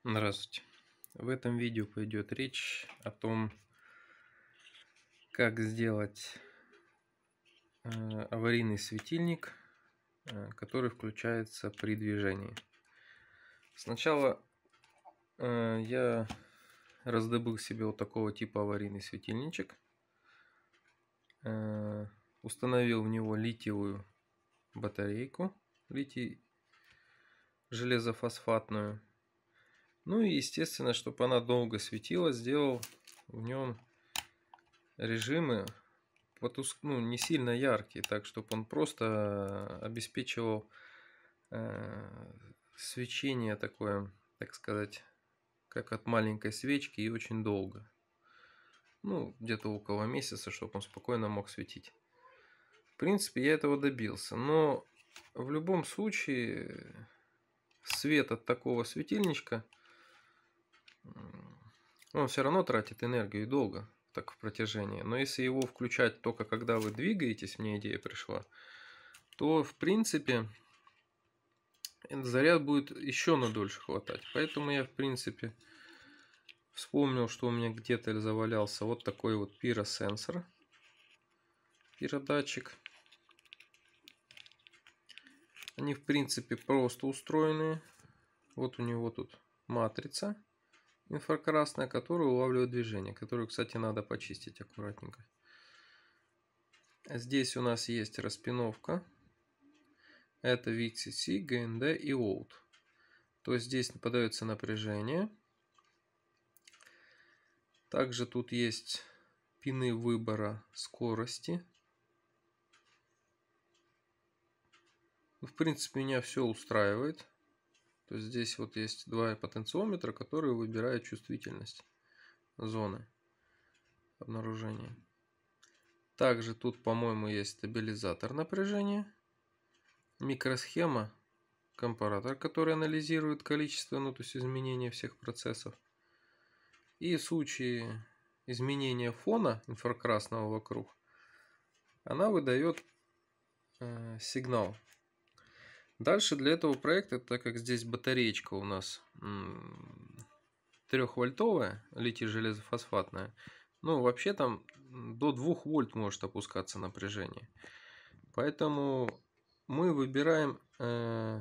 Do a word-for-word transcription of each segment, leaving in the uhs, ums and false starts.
Здравствуйте. В этом видео пойдет речь о том, как сделать э, аварийный светильник, э, который включается при движении. Сначала э, я раздобыл себе вот такого типа аварийный светильничек, э, установил в него литиевую батарейку, литий железофосфатную. Ну и естественно, чтобы она долго светила, сделал в нем режимы потуск... ну, не сильно яркие, так чтобы он просто обеспечивал э, свечение такое, так сказать, как от маленькой свечки и очень долго. Ну, где-то около месяца, чтобы он спокойно мог светить. В принципе, я этого добился, но в любом случае свет от такого светильничка, он все равно тратит энергию и долго, так в протяжении. Но если его включать только когда вы двигаетесь, мне идея пришла, то в принципе заряд будет еще на дольше хватать. Поэтому я в принципе вспомнил, что у меня где-то завалялся вот такой вот пиросенсор, пиродатчик. Они в принципе просто устроены. Вот у него тут матрица инфракрасная, которая улавливает движение, которую, кстати, надо почистить аккуратненько. Здесь у нас есть распиновка. Это ви си си, джи эн ди и волт. То есть здесь подается напряжение. Также тут есть пины выбора скорости. В принципе, меня все устраивает. То есть здесь вот есть два потенциометра, которые выбирают чувствительность зоны обнаружения. Также тут, по-моему, есть стабилизатор напряжения, микросхема, компаратор, который анализирует количество, ну то есть изменения всех процессов. И в случае изменения фона инфракрасного вокруг, она выдает э, сигнал. Дальше для этого проекта, так как здесь батареечка у нас трёхвольтовая, литий-железофосфатная, ну вообще там до двух вольт может опускаться напряжение. Поэтому мы выбираем э,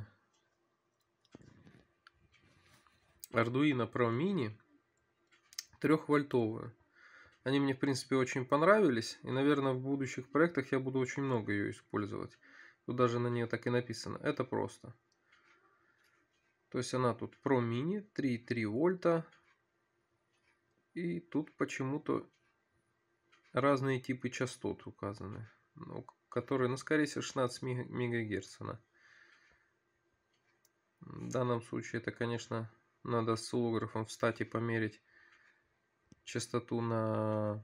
Arduino Pro Mini трёхвольтовую. Они мне в принципе очень понравились, и наверное в будущих проектах я буду очень много ее использовать. Тут даже на нее так и написано. Это просто. То есть она тут Pro Mini, три и три вольта. И тут почему-то разные типы частот указаны. Ну, которые, ну, скорее всего, шестнадцать мегагерц. Она. В данном случае это, конечно, надо с осциллографом встать и померить частоту на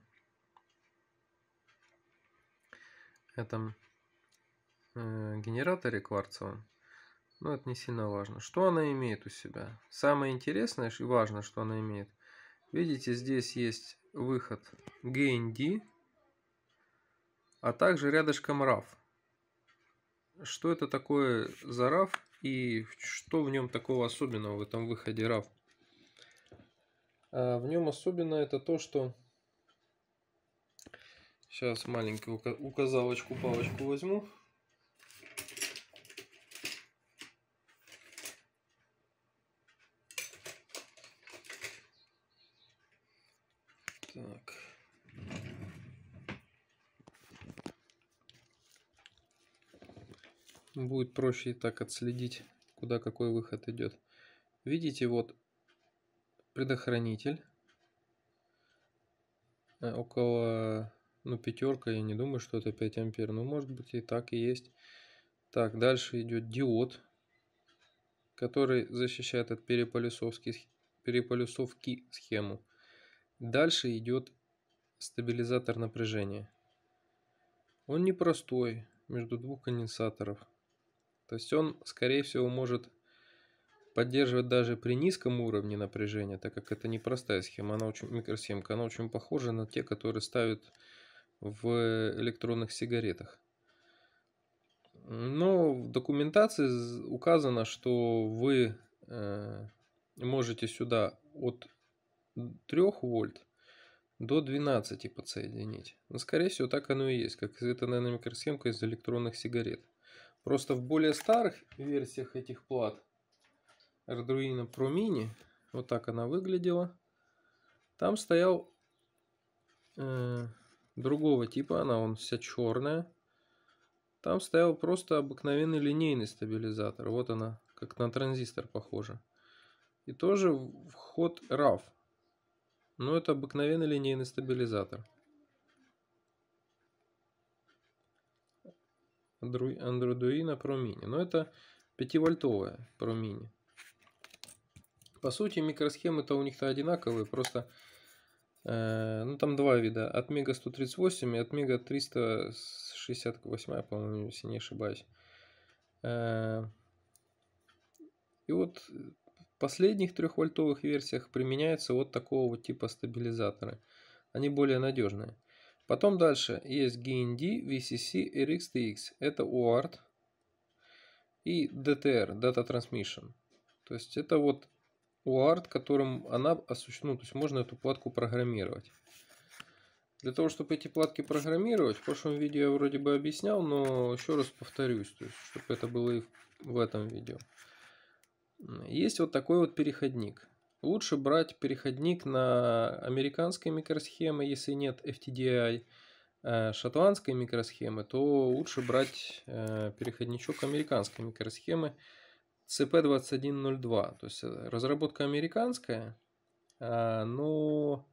этом э, генераторе кварцевом. Но это не сильно важно. Что она имеет у себя? Самое интересное и важное, что она имеет. Видите, здесь есть выход джи эн ди, а также рядышком раф. Что это такое за раф и что в нем такого особенного в этом выходе раф? А в нем особенно это то, что... Сейчас маленькую указалочку, палочку возьму. Так. Будет проще и так отследить, куда какой выход идет. Видите, вот предохранитель. Около, ну, пятерка, я не думаю, что это пять ампер. Но может быть и так и есть. Так, дальше идет диод, который защищает от переполюсовки, переполюсовки схему. Дальше идет стабилизатор напряжения. Он непростой, между двух конденсаторов. То есть он, скорее всего, может поддерживать даже при низком уровне напряжения, так как это непростая схема, она очень микросхемка, она очень похожа на те, которые ставят в электронных сигаретах. Но в документации указано, что вы э, можете сюда от трёх вольт до двенадцати подсоединить. Но, скорее всего, так оно и есть, как это, наверное, микросхемка из электронных сигарет. Просто в более старых версиях этих плат Arduino Pro Mini, вот так она выглядела, там стоял э, другого типа, она вон вся черная. Там стоял просто обыкновенный линейный стабилизатор. Вот она, как на транзистор похожа. И тоже вход раф. Но это обыкновенный линейный стабилизатор. Arduino Pro Mini. Но это пятивольтовая Pro Mini. По сути, микросхемы-то у них-то одинаковые. Просто э, ну там два вида. От Мега сто тридцать восемь и от Мега триста шестьдесят восемь, по-моему, если не ошибаюсь. Э, и вот в последних трехвольтовых версиях применяется вот такого вот типа стабилизаторы. Они более надежные. Потом дальше есть джи эн ди, ви си си, эр икс ти экс. Это у эй ар ти и ди ти эр, Data Transmission. То есть это вот у эй ар ти, которым она осуществляет, ну, то есть можно эту платку программировать. Для того, чтобы эти платки программировать, в прошлом видео я вроде бы объяснял, но еще раз повторюсь, то есть, чтобы это было и в этом видео. Есть вот такой вот переходник. Лучше брать переходник на американской микросхемы, если нет эф ти ди ай. Шотландской микросхемы, то лучше брать переходничок американской микросхемы си пи двадцать один ноль два. То есть разработка американская, но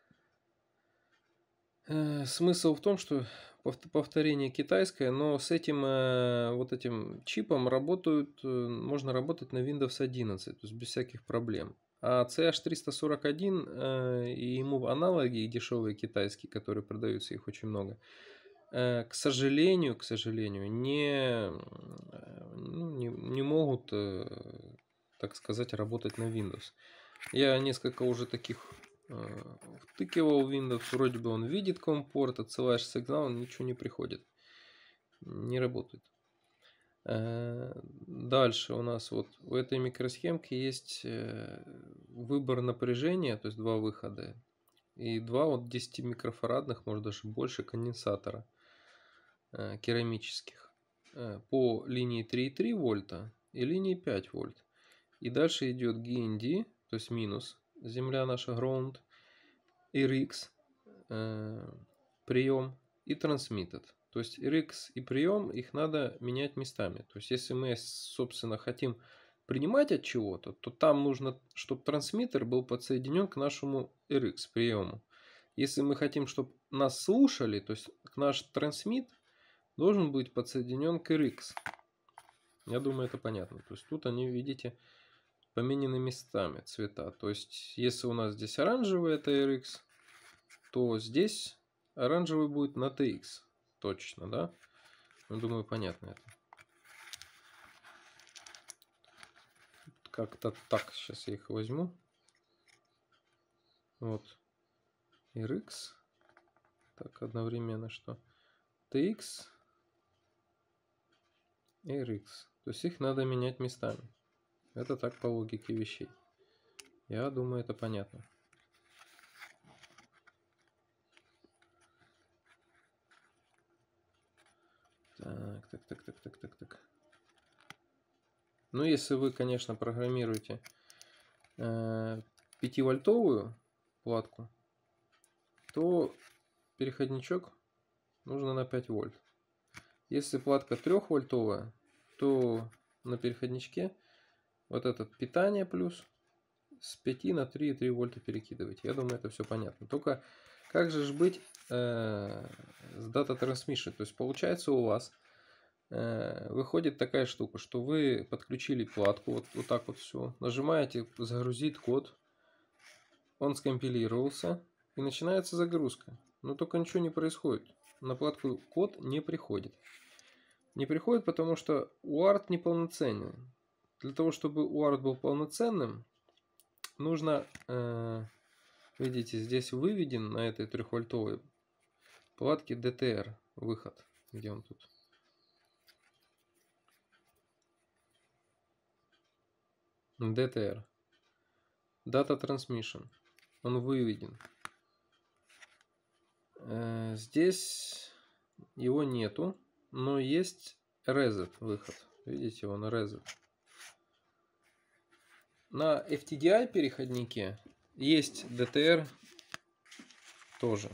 смысл в том, что повторение китайское, но с этим вот этим чипом работают, можно работать на Windows одиннадцать, то есть без всяких проблем. А си эйч триста сорок один и ему аналоги дешевые китайские, которые продаются, их очень много, к сожалению, к сожалению, не, ну, не, не могут, так сказать, работать на Windows. Я несколько уже таких втыкивал в Windows, вроде бы он видит компорт, отсылаешь сигнал, ничего не приходит, не работает. Дальше у нас вот в этой микросхемке есть выбор напряжения, то есть два выхода и два вот десять микрофарадных, может даже больше, конденсатора керамических по линии три и три вольта и линии пять вольт. И дальше идет джи эн ди, то есть минус, земля наша ground, эр икс прием и transmitted. То есть эр икс и прием, их надо менять местами. То есть если мы, собственно, хотим принимать от чего-то, то там нужно, чтобы трансмиттер был подсоединен к нашему эр икс приему. Если мы хотим, чтобы нас слушали, то есть наш трансмит должен быть подсоединен к эр икс. Я думаю, это понятно. То есть тут они, видите, поменены местами цвета. То есть если у нас здесь оранжевый, это эр икс, то здесь оранжевый будет на ти экс. Точно, да? Ну, думаю, понятно это. Как-то так. Сейчас я их возьму. Вот. эр икс. Так, одновременно что? ти экс. эр икс. То есть их надо менять местами. Это так по логике вещей. Я думаю, это понятно. Так, так, так, так, так, так, так. Ну, если вы, конечно, программируете э, пятивольтовую платку, то переходничок нужно на пять вольт. Если платка трехвольтовая, то на переходничке вот этот питание плюс с пяти на три и три вольта перекидывать. Я думаю, это все понятно. Только как же быть э, с Data Transmission? То есть получается у вас э, выходит такая штука, что вы подключили платку, вот, вот так вот все, нажимаете загрузить код, он скомпилировался и начинается загрузка. Но только ничего не происходит. На платку код не приходит. Не приходит, потому что у эй ар ти неполноценный. Для того, чтобы у эй ар ти был полноценным, нужно, э, видите, здесь выведен на этой трехвольтовой платке ди ти эр выход. Где он тут? ди ти эр. Data Transmission. Он выведен. Здесь его нету, но есть Reset выход. Видите, он Reset. На эф ти ди ай переходнике есть ди ти эр тоже.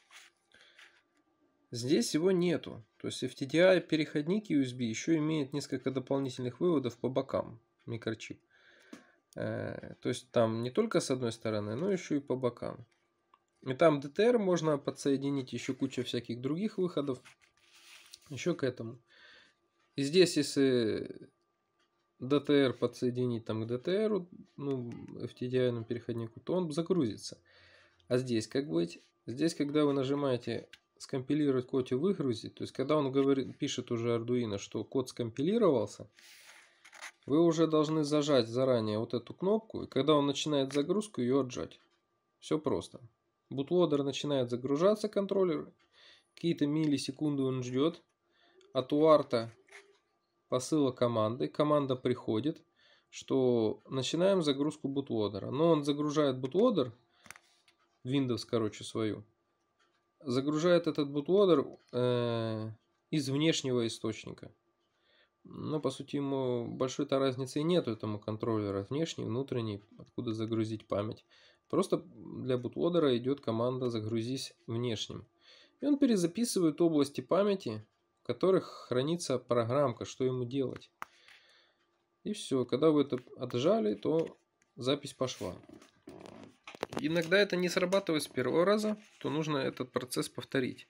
Здесь его нету. То есть эф ти ди ай переходник ю эс би еще имеет несколько дополнительных выводов по бокам. Микрочип. То есть там не только с одной стороны, но еще и по бокам. И там ди ти эр можно подсоединить, еще куча всяких других выходов. Еще к этому. И здесь, если ди ти эр подсоединить там к ди ти эр, ну, эф ти ди ай переходнику, то он загрузится. А здесь как быть? Здесь, когда вы нажимаете скомпилировать код и выгрузить, то есть когда он говорит, пишет уже Arduino, что код скомпилировался, вы уже должны зажать заранее вот эту кнопку, и когда он начинает загрузку, ее отжать. Все просто. Бутлодер начинает загружаться, контроллер, какие-то миллисекунды он ждет. От уарта посыла команды, команда приходит, что начинаем загрузку бутлодера. Но он загружает бутлодер, Windows, короче, свою, загружает этот бутлодер э, из внешнего источника. Но по сути ему большой-то разницы и нету этому контроллера, внешний, внутренний, откуда загрузить память. Просто для бутлодера идет команда «загрузись внешним». И он перезаписывает области памяти, в которых хранится программка, что ему делать. И все, когда вы это отжали, то запись пошла. Иногда это не срабатывает с первого раза, то нужно этот процесс повторить.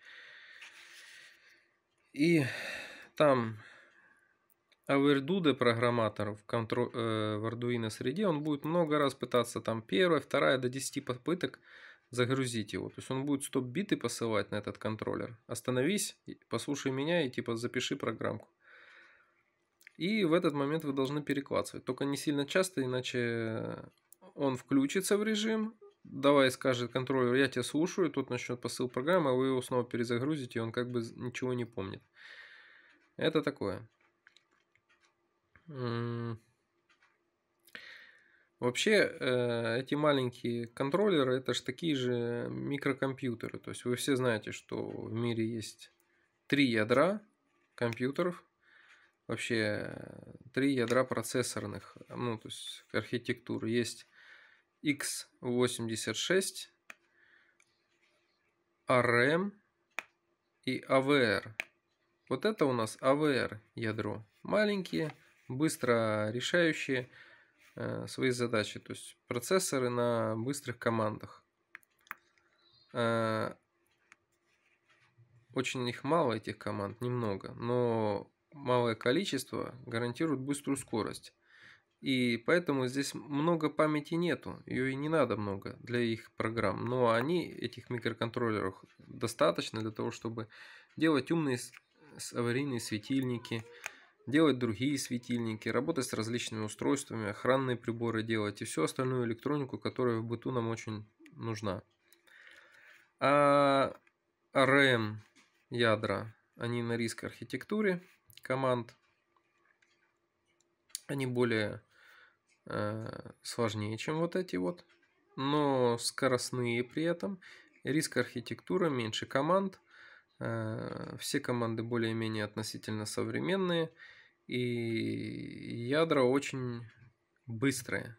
И там Averdude программатор в, контро... э, в Arduino среде, он будет много раз пытаться там первая, вторая до десяти попыток загрузить его. То есть он будет стоп-биты посылать на этот контроллер. Остановись, послушай меня и типа запиши программку. И в этот момент вы должны перекладывать. Только не сильно часто, иначе он включится в режим. Давай скажет контроллер, я тебя слушаю, тут начнет посыл программы, а вы его снова перезагрузите, и он как бы ничего не помнит. Это такое. Вообще, эти маленькие контроллеры, это же такие же микрокомпьютеры. То есть вы все знаете, что в мире есть три ядра компьютеров. Вообще, три ядра процессорных, ну, то есть архитектуры. Есть икс восемьдесят шесть, ар эм и эй ви ар. Вот это у нас эй ви ар ядро. Маленькие, быстро решающие э, свои задачи. То есть процессоры на быстрых командах. Э, очень их мало, этих команд, немного. Но малое количество гарантирует быструю скорость. И поэтому здесь много памяти нету. Ее и не надо много для их программ. Но они, этих микроконтроллеров, достаточно для того, чтобы делать умные аварийные светильники, делать другие светильники, работать с различными устройствами, охранные приборы делать и всю остальную электронику, которая в быту нам очень нужна. А ар эм ядра, они на риск архитектуре команд, они более э, сложнее, чем вот эти вот, но скоростные при этом, риск архитектура, меньше команд. Все команды более-менее относительно современные, и ядра очень быстрые.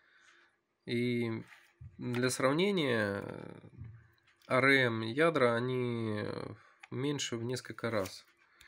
И для сравнения, ар эм ядра, они меньше в несколько раз.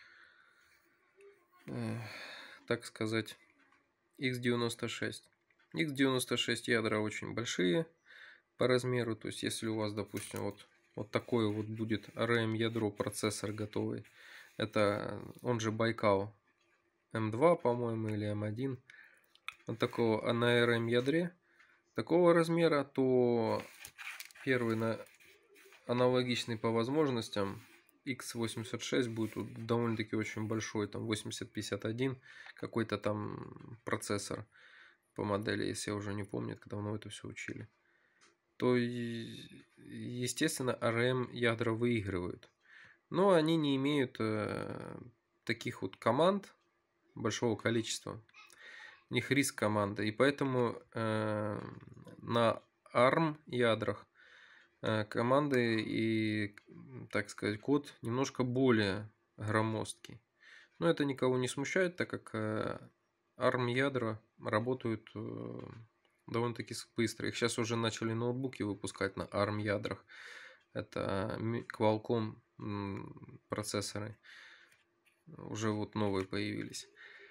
Так сказать, икс девяносто шесть. икс девяносто шесть ядра очень большие по размеру. То есть, если у вас, допустим, вот Вот такое вот будет ар эм ядро, процессор готовый. Это он же Байкал эм два, по-моему, или эм один. Вот такого, а на ар эм ядре такого размера, то первый на аналогичный по возможностям икс восемьдесят шесть будет довольно-таки очень большой, там восемьдесят пятьдесят один, какой-то там процессор по модели, если я уже не помню, когда давно это все учили. То, естественно, ар эм ядра выигрывают. Но они не имеют э, таких вот команд большого количества. у них риск команда. И поэтому э, на арм ядрах э, команды и, так сказать, код немножко более громоздкий. Но это никого не смущает, так как э, арм ядра работают э, довольно-таки быстро. Их сейчас уже начали ноутбуки выпускать на арм ядрах. Это Qualcomm процессоры. Уже вот новые появились.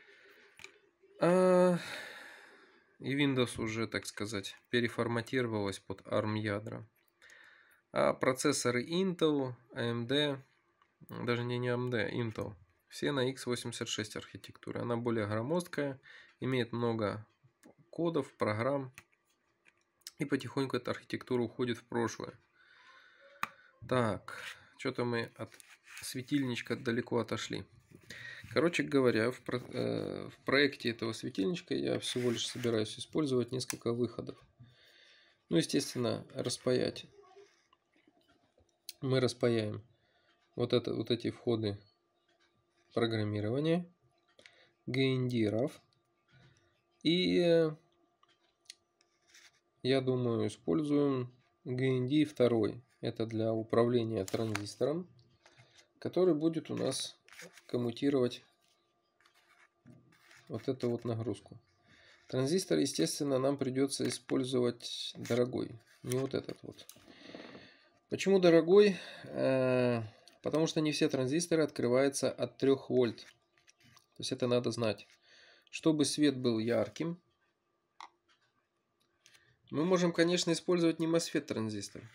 А... И Windows уже, так сказать, переформатировалась под арм ядра. А процессоры Intel, эй эм ди, даже не, не эй эм ди, Intel, все на икс восемьдесят шесть архитектуре. Она более громоздкая, имеет много кодов, программ. И потихоньку эта архитектура уходит в прошлое. Так, что-то мы от светильничка далеко отошли. Короче говоря, в, про, э, в проекте этого светильничка я всего лишь собираюсь использовать несколько выходов. Ну, естественно, распаять. Мы распаяем вот, это, вот эти входы программирования, джи эн ди рав. И э, я думаю, используем джи эн ди два. Это для управления транзистором, который будет у нас коммутировать вот эту вот нагрузку. Транзистор, естественно, нам придется использовать дорогой, не вот этот вот. Почему дорогой? Потому что не все транзисторы открываются от трёх вольт. То есть это надо знать. Чтобы свет был ярким, мы можем, конечно, использовать не мосфет транзистор,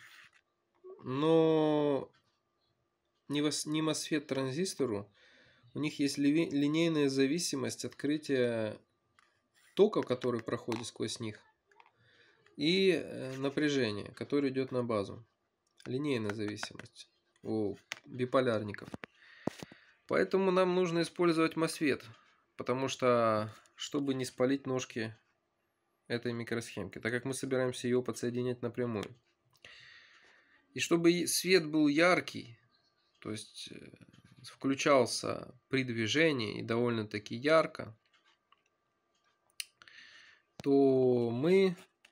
но не мосфет транзистору у них есть линейная зависимость открытия тока, который проходит сквозь них, и напряжение, которое идет на базу. Линейная зависимость у биполярников. Поэтому нам нужно использовать мосфет, потому что, чтобы не спалить ножки этой микросхемки, так как мы собираемся ее подсоединять напрямую. И чтобы свет был яркий, то есть включался при движении и довольно-таки ярко, то мы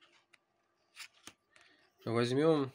возьмем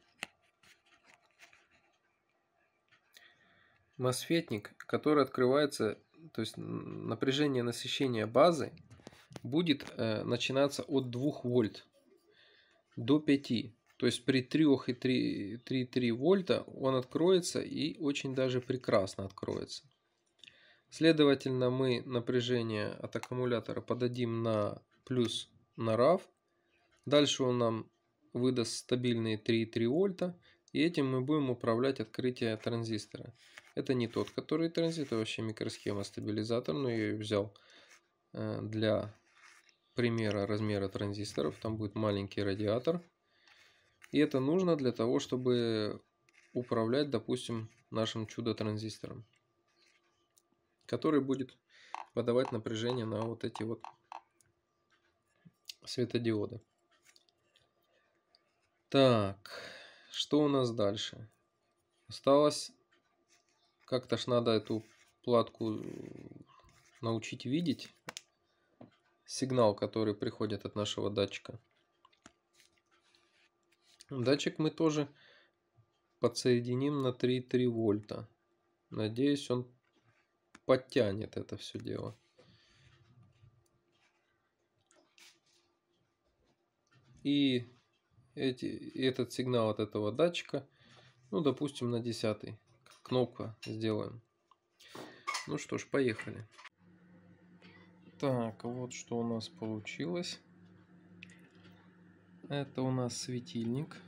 мосфетник, который открывается, то есть напряжение насыщения базы будет э, начинаться от двух вольт до пяти. То есть при трёх и три и три вольта он откроется и очень даже прекрасно откроется. Следовательно, мы напряжение от аккумулятора подадим на плюс на рав. Дальше он нам выдаст стабильные три и три вольта. И этим мы будем управлять открытие транзистора. Это не тот, который транзистор, вообще микросхема стабилизатор, но я ее взял для примера размера транзисторов. Там будет маленький радиатор. И это нужно для того, чтобы управлять, допустим, нашим чудо-транзистором, который будет подавать напряжение на вот эти вот светодиоды. Так, что у нас дальше? Осталось, как-то ж надо эту платку научить видеть сигнал, который приходит от нашего датчика. Датчик мы тоже подсоединим на три и три вольта. Надеюсь, он подтянет это все дело. И эти, этот сигнал от этого датчика, ну, допустим, на десятый. Кнопка сделаем. Ну что ж, поехали. Так, вот что у нас получилось. Это у нас светильник.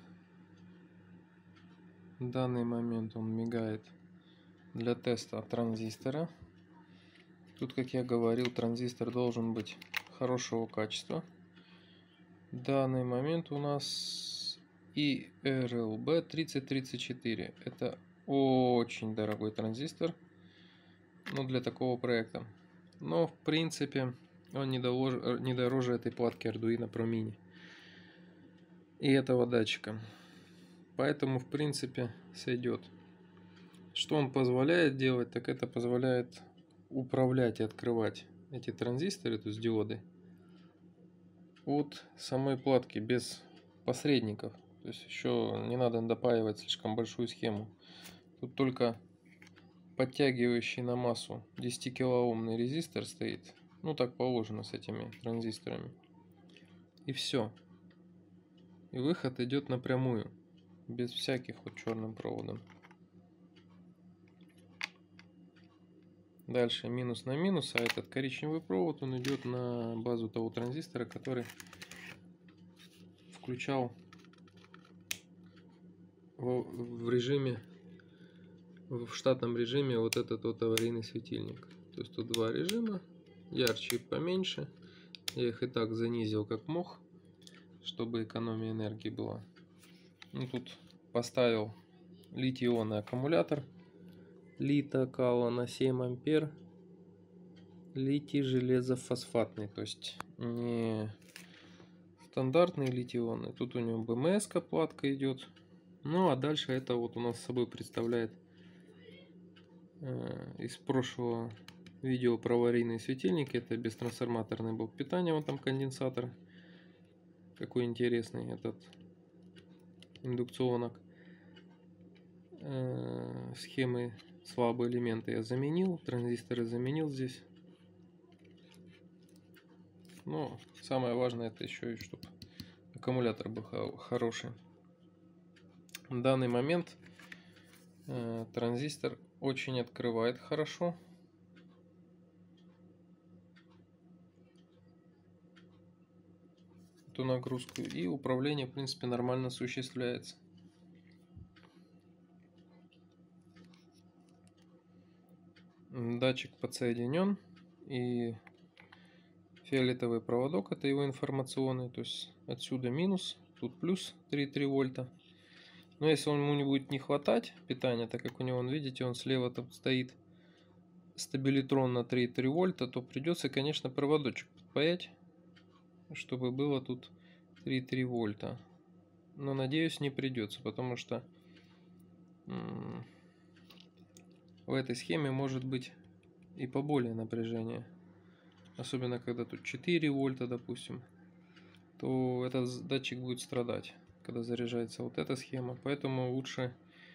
В данный момент он мигает для теста транзистора. Тут, как я говорил, транзистор должен быть хорошего качества. В данный момент у нас и эр эл би тридцать тридцать четыре. Это очень дорогой транзистор, ну, для такого проекта. Но в принципе он не дороже, не дороже этой платки Arduino Pro Mini и этого датчика. Поэтому в принципе сойдет. Что он позволяет делать, так это позволяет управлять и открывать эти транзисторы, то есть диоды, от самой платки без посредников. То есть еще не надо допаивать слишком большую схему. Тут только подтягивающий на массу десятикилоомный резистор стоит. Ну так положено с этими транзисторами. И все. И выход идет напрямую. Без всяких вот черным проводом. Дальше минус на минус, а этот коричневый провод, он идет на базу того транзистора, который включал в, в режиме, в штатном режиме вот этот вот аварийный светильник. То есть тут два режима, ярче и поменьше. Я их и так занизил как мог, чтобы экономия энергии была. Ну, тут поставил литий-ионный аккумулятор. Лита-кала на семь ампер. Литий железофосфатный, то есть не стандартный литий-ионный. Тут у него бэ эм эс-ка платка идет. Ну а дальше это вот у нас с собой представляет э, из прошлого видео про аварийные светильники. Это бестрансформаторный блок питания, вот там конденсатор. Какой интересный этот индукционок. Э, схемы слабые элементы я заменил, транзисторы заменил здесь. Но самое важное это еще и чтобы аккумулятор был хороший. В данный момент э, транзистор очень открывает хорошо. Эту нагрузку, и управление в принципе нормально осуществляется. Датчик подсоединен, и фиолетовый проводок это его информационный, то есть отсюда минус, тут плюс три и три вольта. Но если ему не будет не хватать питания, так как у него, видите, он слева там стоит стабилитрон на три и три вольта, то придется, конечно, проводочек подпаять, чтобы было тут три и три вольта. Но надеюсь, не придется, потому что в этой схеме может быть и поболее напряжение. Особенно когда тут четыре вольта, допустим, то этот датчик будет страдать, когда заряжается вот эта схема. Поэтому лучше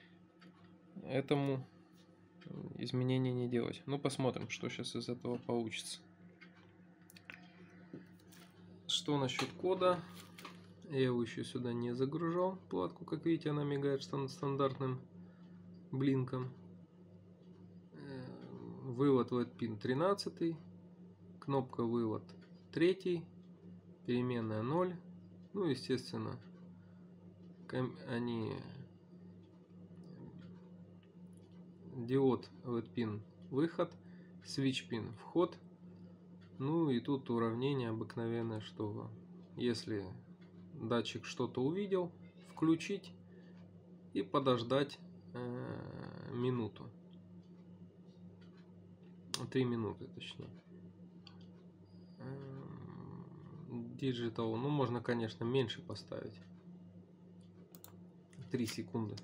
этому изменения не делать. Ну, посмотрим, что сейчас из этого получится. Что насчет кода? Я его еще сюда не загружал, платку. Как видите, она мигает стандартным блинком. Вывод в этот пин тринадцать, кнопка вывод три, переменная ноль. Ну, естественно, они диод в этот пин выход, switch пин вход. Ну и тут уравнение обыкновенное, что если датчик что-то увидел, включить и подождать э, минуту. три минуты точнее. Digital, ну можно, конечно, меньше поставить. три секунды.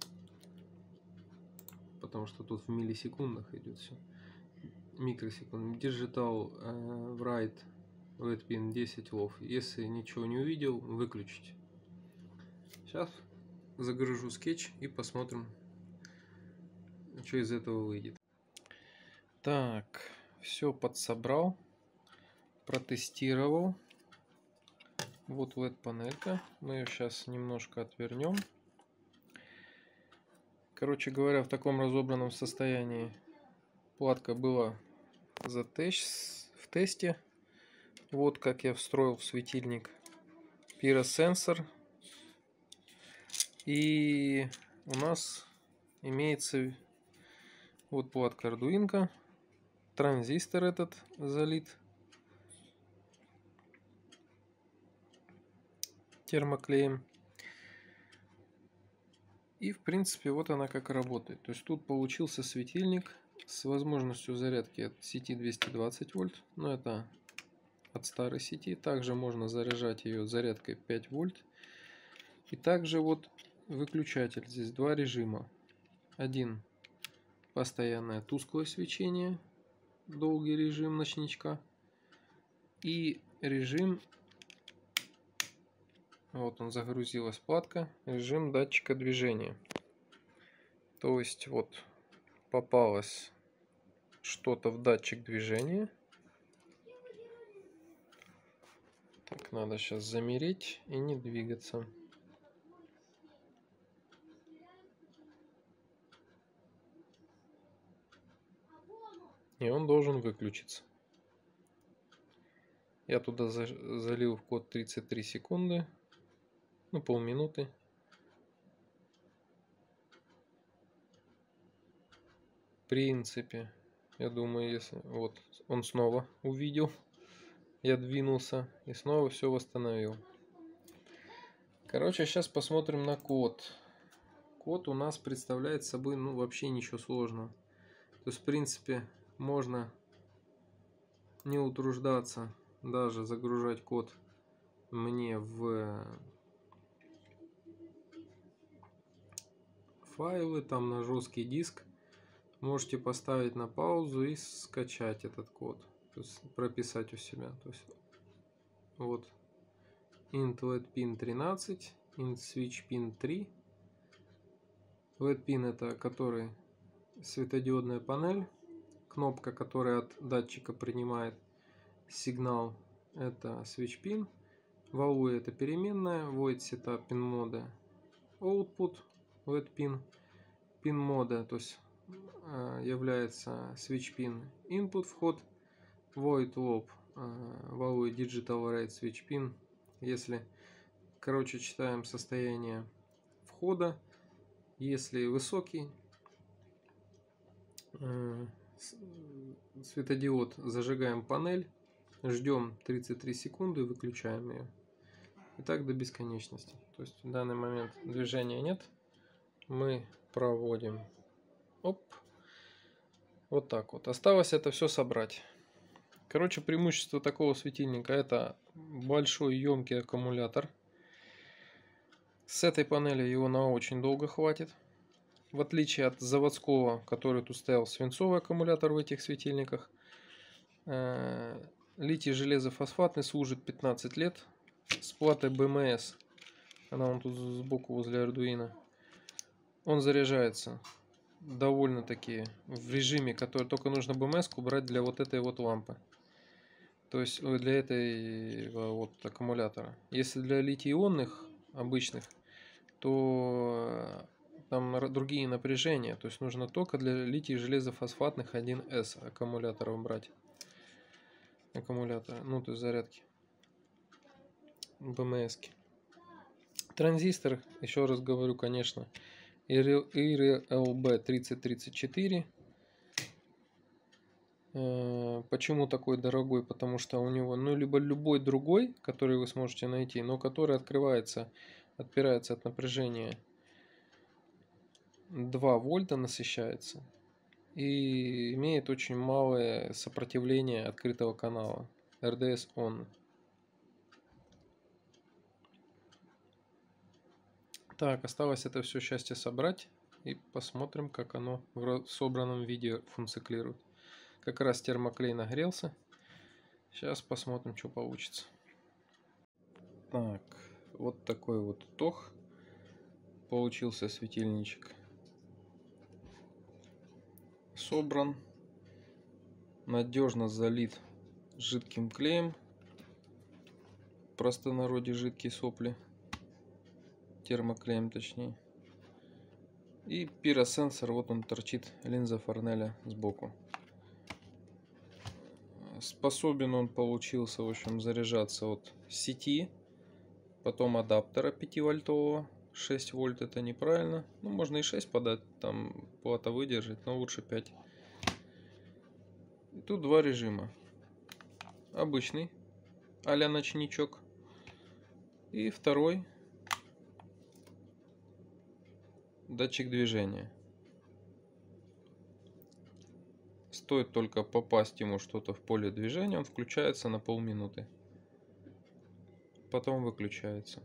Потому что тут в миллисекундах идет все. Микросекунд. Digital э, write в этот пин десять лов. Если ничего не увидел, выключить. Сейчас загружу скетч и посмотрим, что из этого выйдет. Так, все подсобрал, протестировал. Вот эл и ди-панелька. Мы ее сейчас немножко отвернем. Короче говоря, в таком разобранном состоянии платка была за тест, в тесте. Вот как я встроил в светильник пиросенсор. И у нас имеется вот платка Arduino, транзистор этот залит термоклеем. И в принципе вот она как работает. То есть тут получился светильник с возможностью зарядки от сети двести двадцать вольт. Но это от старой сети. Также можно заряжать ее зарядкой пять вольт. И также вот выключатель. Здесь два режима. Один постоянное тусклое свечение, долгий режим ночничка. И режим Вот он, загрузилась платка, режим датчика движения. То есть вот попалось что-то в датчик движения. Так, надо сейчас замереть и не двигаться. И он должен выключиться. Я туда залил в код тридцать три секунды, ну полминуты. В принципе, я думаю, если вот он снова увидел, я двинулся и снова все восстановил. Короче, сейчас посмотрим на код. Код у нас представляет собой, ну, вообще ничего сложного. То есть, в принципе, можно не утруждаться, даже загружать код мне в файлы, там на жесткий диск. Можете поставить на паузу и скачать этот код, то есть прописать у себя. То есть вот int ledpin тринадцать, int switchpin три. ledpin это который светодиодная панель, кнопка, которая от датчика принимает сигнал, это switchpin. Value это переменная, void setup pin mode output ledpin, pin mode, то есть является switchpin input вход, void lob value digital rate switchpin. Если, короче, читаем состояние входа, если высокий светодиод, зажигаем панель, ждем тридцать три секунды и выключаем ее. И так до бесконечности. То есть в данный момент движения нет. Мы проводим. Оп. Вот так вот. Осталось это все собрать. Короче, преимущество такого светильника — это большой емкий аккумулятор. С этой панели его на очень долго хватит. В отличие от заводского, который тут стоял, свинцовый аккумулятор в этих светильниках, литий железофосфатный служит пятнадцать лет с платой бэ эм эс. Она вон тут сбоку возле Arduino. Он заряжается довольно-таки в режиме, который только нужно бэ эм эс-ку брать для вот этой вот лампы. То есть для этой вот аккумулятора. Если для литий-ионных обычных, то там другие напряжения. То есть нужно только для литий железофосфатных один эс аккумуляторов брать. Аккумулятора, ну то есть зарядки бэ эм эс-ки. Транзистор, еще раз говорю, конечно, эр эл би тридцать тридцать четыре. Почему такой дорогой? Потому что у него, ну, либо любой другой, который вы сможете найти, но который открывается, отпирается от напряжения два вольта, насыщается и имеет очень малое сопротивление открытого канала, эр дэ эс он. Так, осталось это все счастье собрать и посмотрим, как оно в собранном виде функционирует. Как раз термоклей нагрелся. Сейчас посмотрим, что получится. Так, вот такой вот итог получился светильничек. Собран, надежно залит жидким клеем, в простонародье жидкие сопли, термоклеем точнее. И пиросенсор, вот он торчит, линза Форнеля сбоку. Способен он получился, в общем, заряжаться от сети, потом адаптера пятивольтового, шесть вольт это неправильно, ну можно и шесть подать, там плата выдержит, но лучше пять. И тут два режима: обычный а-ля ночничок и второй датчик движения. Стоит только попасть ему что-то в поле движения, он включается на полминуты, потом выключается.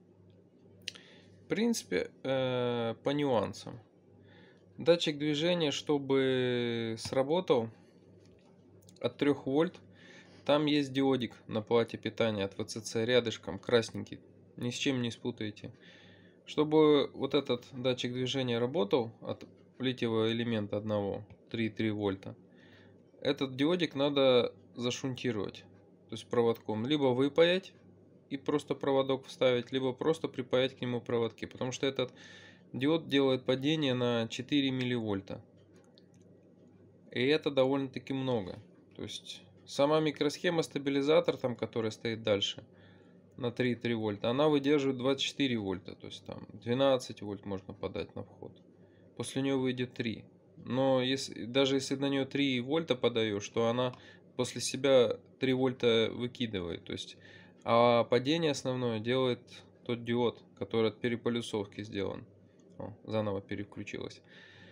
В принципе, э, по нюансам. Датчик движения, чтобы сработал, от трёх вольт, там есть диодик на плате питания от вэ цэ цэ рядышком, красненький. Ни с чем не спутайте. Чтобы вот этот датчик движения работал от литиевого элемента одного, три и три вольта, этот диодик надо зашунтировать, то есть проводком. Либо выпаять и просто проводок вставить, либо просто припаять к нему проводки. Потому что этот диод делает падение на четыре милливольта. И это довольно-таки много. То есть сама микросхема стабилизатор, там, которая стоит дальше, на три и три вольта, она выдерживает двадцать четыре вольта. То есть там двенадцать вольт можно подать на вход. После нее выйдет три. Но если, даже если на нее три вольта подаешь, то она после себя три вольта выкидывает. То есть, а падение основное делает тот диод, который от переполюсовки сделан. О, заново переключилось.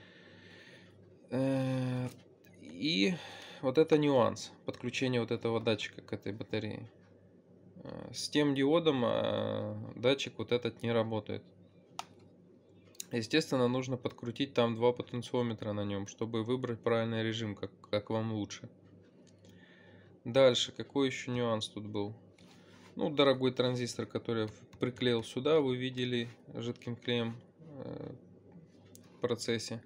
И вот это нюанс подключения вот этого датчика к этой батарее. С тем диодом датчик вот этот не работает. Естественно, нужно подкрутить там два потенциометра на нем, чтобы выбрать правильный режим, как, как вам лучше. Дальше, какой еще нюанс тут был? Ну, дорогой транзистор, который я приклеил сюда, вы видели жидким клеем в процессе.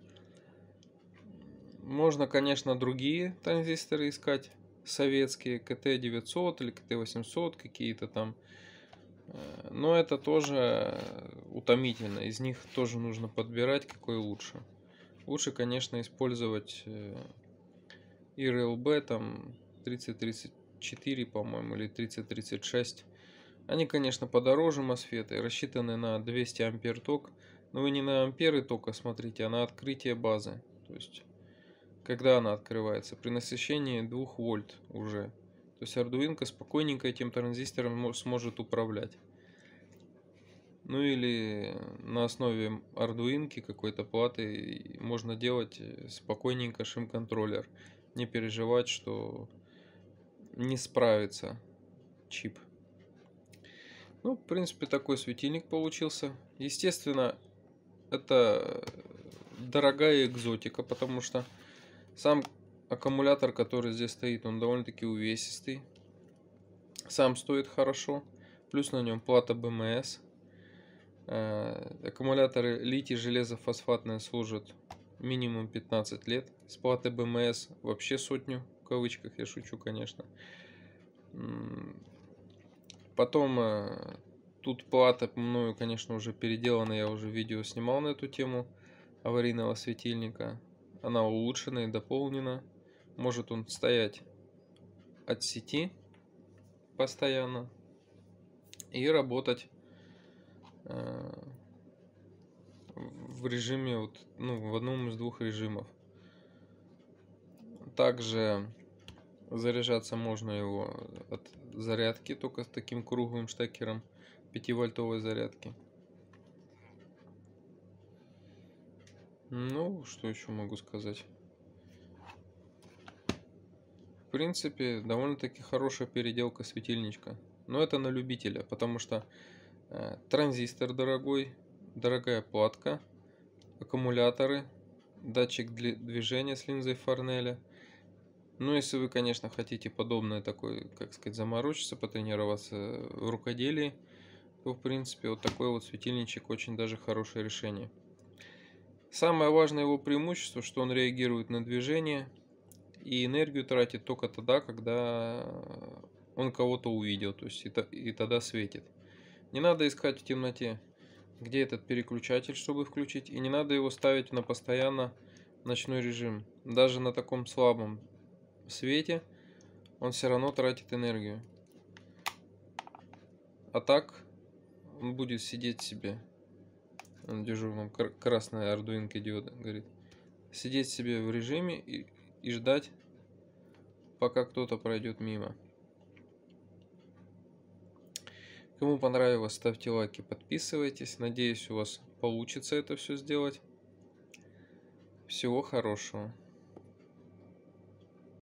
Можно, конечно, другие транзисторы искать, советские, ка тэ девятьсот или ка тэ восемьсот, какие-то там. Но это тоже утомительно, из них тоже нужно подбирать, какой лучше. Лучше, конечно, использовать ай эр эл би там тридцать тридцать четыре, по-моему, или тридцать тридцать шесть. Они, конечно, подороже мосфеты, рассчитаны на двести ампер ток, но вы не на амперы тока смотрите, а на открытие базы. То есть, когда она открывается? При насыщении двух вольт уже. То есть Arduino спокойненько этим транзистором сможет управлять. Ну или на основе Arduino какой-то платы можно делать спокойненько шим-контроллер. Не переживать, что не справится чип. Ну, в принципе, такой светильник получился. Естественно, это дорогая экзотика, потому что сам аккумулятор, который здесь стоит, он довольно-таки увесистый. Сам стоит хорошо. Плюс на нем плата бэ эм эс. Аккумуляторы литий железофосфатные служат минимум пятнадцать лет. С платой бэ эм эс вообще сотню, в кавычках, я шучу, конечно. Потом тут плата мною, конечно, уже переделана. Я уже видео снимал на эту тему аварийного светильника. Она улучшена и дополнена. Может он стоять от сети постоянно и работать в режиме, вот, ну, в одном из двух режимов. Также заряжаться можно его от зарядки, только с таким круглым штекером пятивольтовой зарядки. Ну, что еще могу сказать? В принципе, довольно-таки хорошая переделка светильничка. Но это на любителя, потому что э, транзистор дорогой, дорогая платка, аккумуляторы, датчик движения с линзой Форнеля. Ну, если вы, конечно, хотите подобное такой, как сказать, заморочиться, потренироваться в рукоделии, то, в принципе, вот такой вот светильничек очень даже хорошее решение. Самое важное его преимущество, что он реагирует на движение и энергию тратит только тогда, когда он кого-то увидел, то есть и тогда светит. Не надо искать в темноте, где этот переключатель, чтобы включить, и не надо его ставить на постоянно ночной режим. Даже на таком слабом свете он все равно тратит энергию. А так он будет сидеть себе, он дежурном, красная Arduino диода говорит, сидеть себе в режиме и, и ждать, пока кто-то пройдет мимо. Кому понравилось, ставьте лайки, подписывайтесь. Надеюсь, у вас получится это все сделать. Всего хорошего.